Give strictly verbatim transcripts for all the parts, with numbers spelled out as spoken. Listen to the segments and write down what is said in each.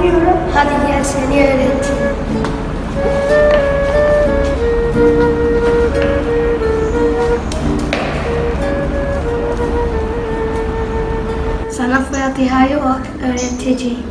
anlamıyorum. Hadi gel seni öğreteyim. Sana Fatiha'yı öğreteceğim.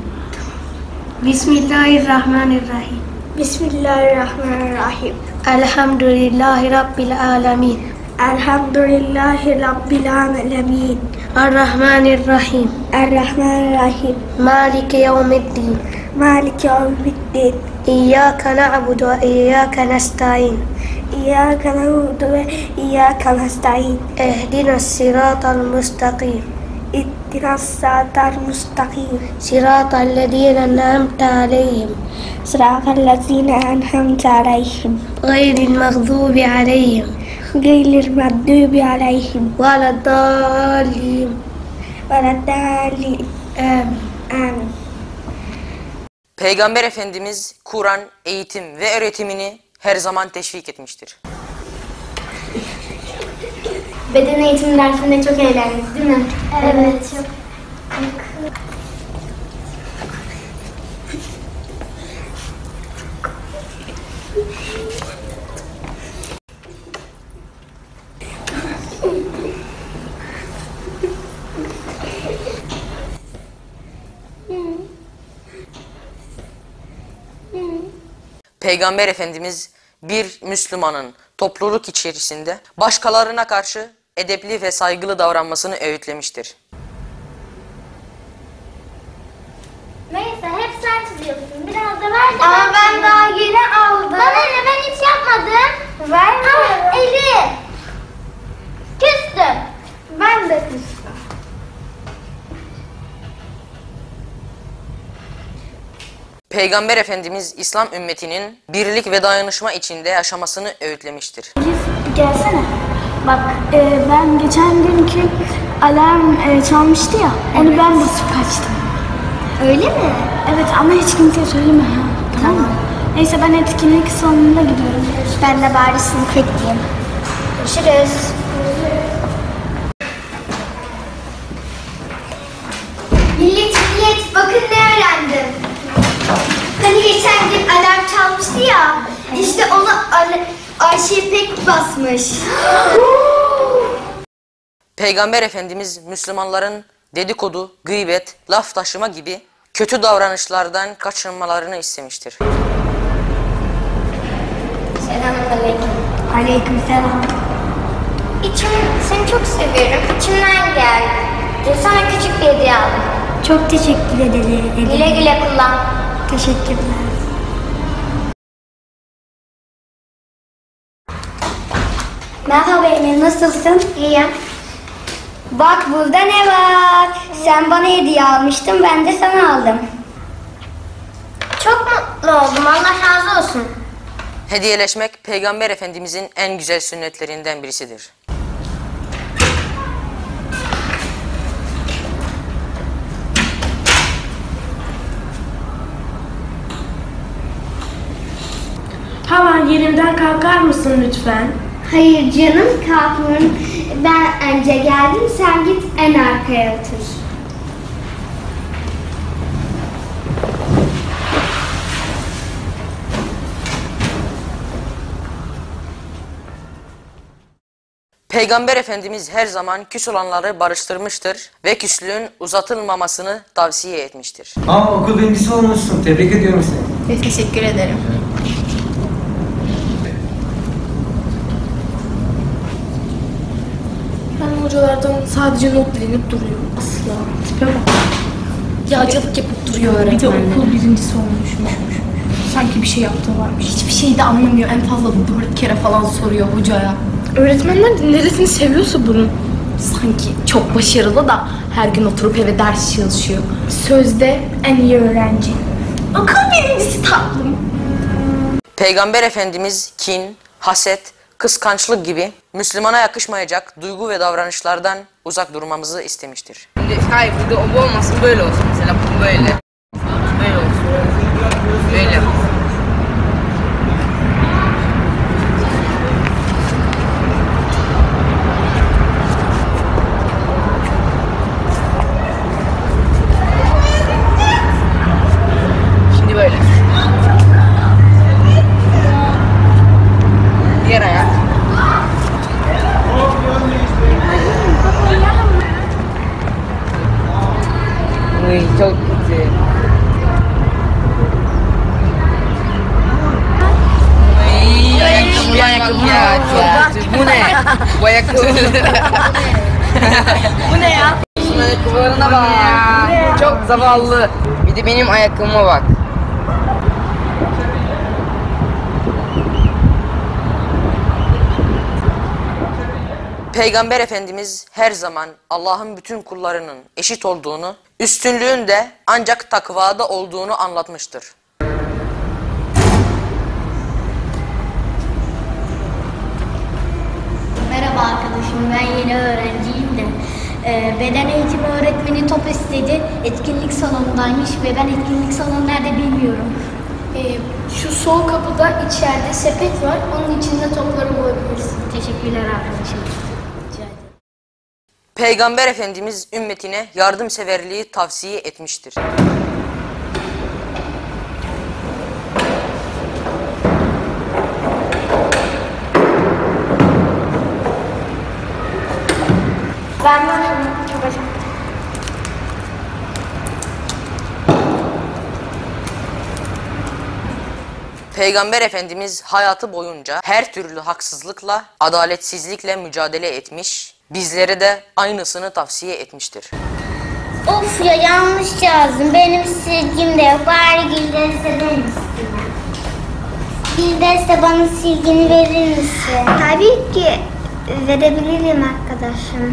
Bismillahirrahmanirrahim. Bismillahirrahmanirrahim. Elhamdülillahi Rabbil alemin. Elhamdülillahi Rabbil alemin. Errahmanirrahim. Errahmanirrahim. Maliki yevmiddin. Maliki yevmiddin. İyyâke na'budu ve iyyâke nesta'in. İyyâke na'budu ve iyyâke nesta'in. Ehdinas sıratal müstakim. İhdinas sıratal müstakim. Sıratallezîne en'amte aleyhim. Sıratallezîne en'amte aleyhim. Gayril mağdubi aleyhim. Gayril mağdubi aleyhim. Veleddâllîn. Veleddâllîn. Amin. Amin. Peygamber Efendimiz Kur'an, eğitim ve öğretimini her zaman teşvik etmiştir. Beden eğitimi dersinde çok eğlendik değil mi? Evet. Çok. Peygamber Efendimiz bir Müslümanın topluluk içerisinde başkalarına karşı edepli ve saygılı davranmasını öğütlemiştir. Neyse hep sen çiziyorsun. Biraz da ver de. Ama ben daha yeni aldım. Bana ne, ben hiç yapmadım. Vermiyorum. Ah Elif. Küstüm. Ben de küstüm. Peygamber Efendimiz İslam ümmetinin birlik ve dayanışma içinde yaşamasını öğütlemiştir. Elif gelsene. Bak e, ben geçen günkü alarm e, çalmıştı ya. Onu evet. Ben basıp kaçtım. Öyle mi? Evet ama hiç kimseye söyleme ha. Tamam mı? Neyse ben etkinlik salonuna gidiyorum. Ben de bari sınıf ekleyeyim. Görüşürüz. Millet millet bakın ne öğrendim. Hani geçen gün alarm çalmıştı ya. İşte onu Ayşe İpek basmış. Peygamber Efendimiz Müslümanların dedikodu, gıybet, laf taşıma gibi kötü davranışlardan kaçınmalarını istemiştir. Selamünaleyküm. Aleykümselam. İçim, seni çok seviyorum. İçimden geldi. Sana küçük bir hediye aldım. Çok teşekkür ederim. Güle güle kullan. Teşekkürler. Merhaba Emir, nasılsın? İyiyim. Bak burada ne var? Sen bana hediye almıştın, ben de sana aldım. Çok mutlu oldum. Allah razı olsun. Hediyeleşmek Peygamber Efendimizin en güzel sünnetlerinden birisidir. Havan yerimden kalkar mısın lütfen? Hayır canım kalkmıyorum. Ben önce geldim, sen git en arkaya otur. Peygamber Efendimiz her zaman küs olanları barıştırmıştır ve küslüğün uzatılmamasını tavsiye etmiştir. Aa, okul birincisi olmuşsun. Tebrik ediyorum seni. Teşekkür ederim. Ben hocalardan sadece not dilenip duruyor. Asla. Tipe bak. Yağcılık yapıp duruyor öğretmenler. Bir de okul birincisi olmuşmuş. Sanki bir şey yaptığı varmış. Hiçbir şey de anlamıyor. En fazla dört kere falan soruyor hocaya. Öğretmenler de neresini seviyorsa bunun. Sanki çok başarılı da her gün oturup eve ders çalışıyor. Sözde en iyi öğrenci. Okul birincisi tatlım. Peygamber Efendimiz kin, haset, kıskançlık gibi Müslümana yakışmayacak duygu ve davranışlardan uzak durmamızı istemiştir. Hayır, burada o olmasın, böyle olsun mesela, bu böyle. Böyle olsun. Böyle. Bu ayakkabı. Bu ne ya? Şunun ayakkabılarına bak. Çok zavallı. Bir de benim ayakkabıma bak. Peygamber Efendimiz her zaman Allah'ın bütün kullarının eşit olduğunu, üstünlüğün de ancak takvada olduğunu anlatmıştır. Merhaba arkadaşım, ben yeni öğrenciyim de e, beden eğitimi öğretmeni top istedi. Etkinlik salonundaymış ve ben etkinlik salonu nerede bilmiyorum. Ee, şu sol kapıda içeride sepet var. Onun içinde topları koyabilirsin. Teşekkürler arkadaşım. Rica ederim. Peygamber Efendimiz ümmetine yardımseverliği tavsiye etmiştir. Ben böyle yapacağım. Peygamber Efendimiz hayatı boyunca her türlü haksızlıkla, adaletsizlikle mücadele etmiş, bizlere de aynısını tavsiye etmiştir. Of ya, yanlış yazdım. Benim silgim de yok. Bari Gildes'e verir misin? Gildes'e bana silgini verir misin? Tabii ki verebilirim arkadaşım.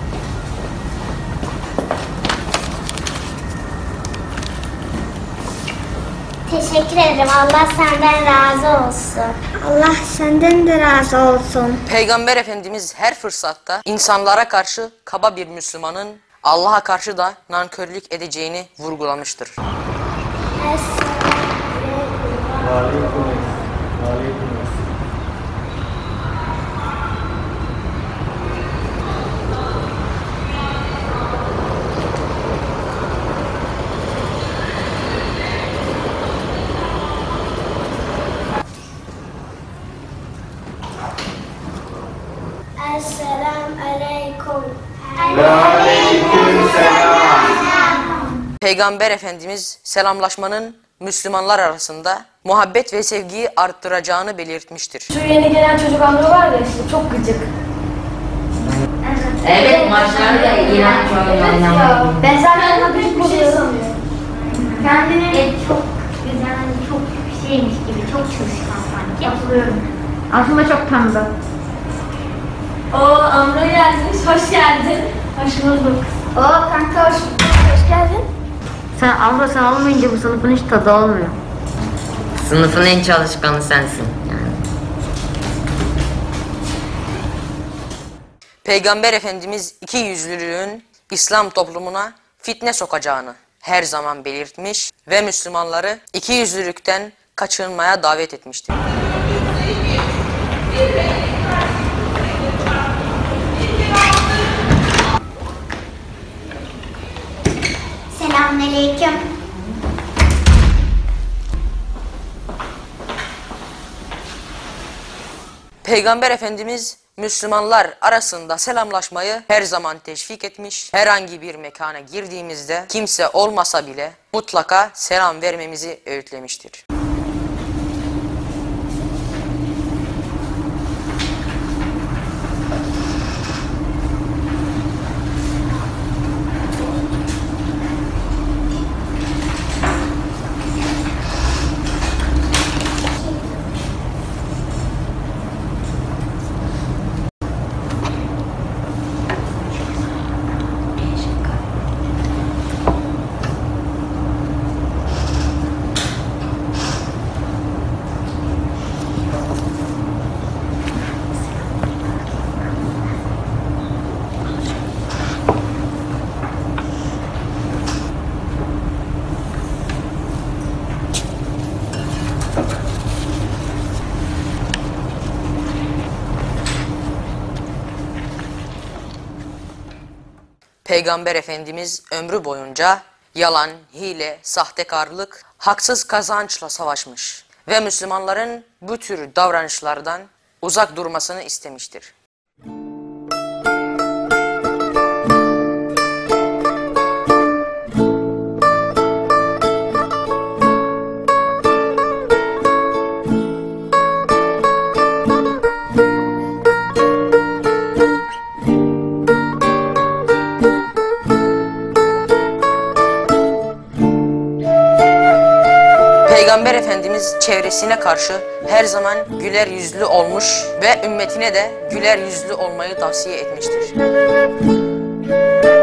Teşekkür ederim. Allah senden razı olsun. Allah senden de razı olsun. Peygamber Efendimiz her fırsatta insanlara karşı kaba bir Müslümanın Allah'a karşı da nankörlük edeceğini vurgulamıştır. Esselamu aleyküm. Peygamber Efendimiz selamlaşmanın Müslümanlar arasında muhabbet ve sevgiyi arttıracağını belirtmiştir. Şu yeni gelen çocuk amca var ya işte çok gıcık. Evet, maçlarda da iğrenç oynuyorlar. Ben zaten ona büyük bir şey sanıyorum. Kendini e, çok güzel, çok şeymiş gibi, çok çalışkan sanki. Hatırlıyorum. Aslında çok pembe. Oo Amra geldiniz, hoş geldin. Hoş bulduk. Oo kanka hoş bulduk, hoş geldin. Sen abla sen olmayınca bu sınıfın hiç tadı olmuyor. Sınıfın en çalışkanı sensin yani. Peygamber Efendimiz iki yüzlülüğün İslam toplumuna fitne sokacağını her zaman belirtmiş ve Müslümanları iki yüzlülükten kaçınmaya davet etmiştir. Selamünaleyküm. Peygamber Efendimiz Müslümanlar arasında selamlaşmayı her zaman teşvik etmiş. Herhangi bir mekana girdiğimizde kimse olmasa bile mutlaka selam vermemizi öğütlemiştir. Peygamber Efendimiz ömrü boyunca yalan, hile, sahtekarlık, haksız kazançla savaşmış ve Müslümanların bu tür davranışlardan uzak durmasını istemiştir. Peygamber Efendimiz çevresine karşı her zaman güler yüzlü olmuş ve ümmetine de güler yüzlü olmayı tavsiye etmiştir.